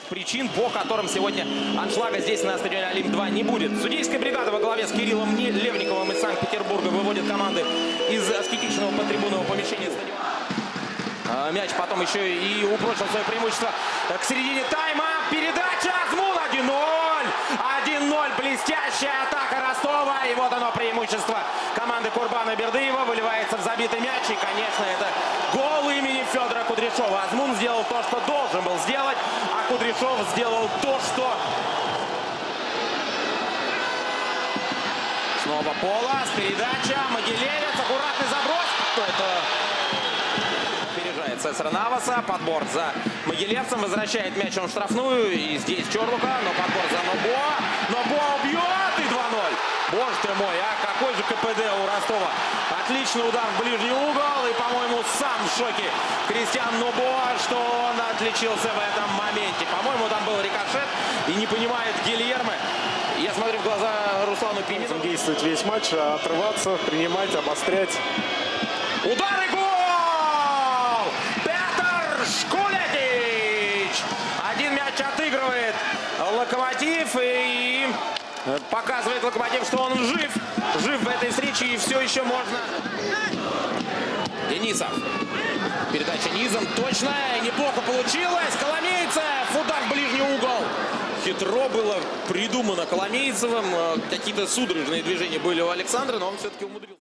причин, по которым сегодня аншлага здесь на стадионе Олимп-2 не будет. Судейская бригада во главе с Кириллом Левниковым из Санкт-Петербурга выводит команды из аскетичного подтрибунного помещения стадиона. Мяч потом еще и упрочил свое преимущество к середине тайма. Передача Азмун 1-0. 1-0. Блестящая атака Ростова. И вот оно преимущество команды Курбана Бердыева. Выливается в забитый мяч. И, конечно, это гол имени Федора Кудряшова. Азмун сделал то, что должен был сделать. А Кудряшов сделал то, что... Снова Полос. Передача. Могилевец. Аккуратный заброс. Это... Цесар Наваса, подбор за Могилевцем, возвращает мяч он в штрафную, и здесь Чорлука, но подбор за Нобоа, Нобоа бьет, и 2-0. Боже ты мой, а какой же КПД у Ростова. Отличный удар в ближний угол, и, по-моему, сам в шоке Кристиан Нобоа, что он отличился в этом моменте. По-моему, там был рикошет, и не понимает Гильермо. Я смотрю в глаза Руслану Пимену. Действовать весь матч, отрываться, принимать, обострять. Удар и гол! Шкулетич! Один мяч отыгрывает Локомотив и показывает Локомотив, что он жив. Жив в этой встрече и все еще можно. Денисов. Передача низом. Точная. Неплохо получилось. Коломейцев. Удар в ближний угол. Хитро было придумано Коломейцевым. Какие-то судорожные движения были у Александра, но он все-таки умудрился.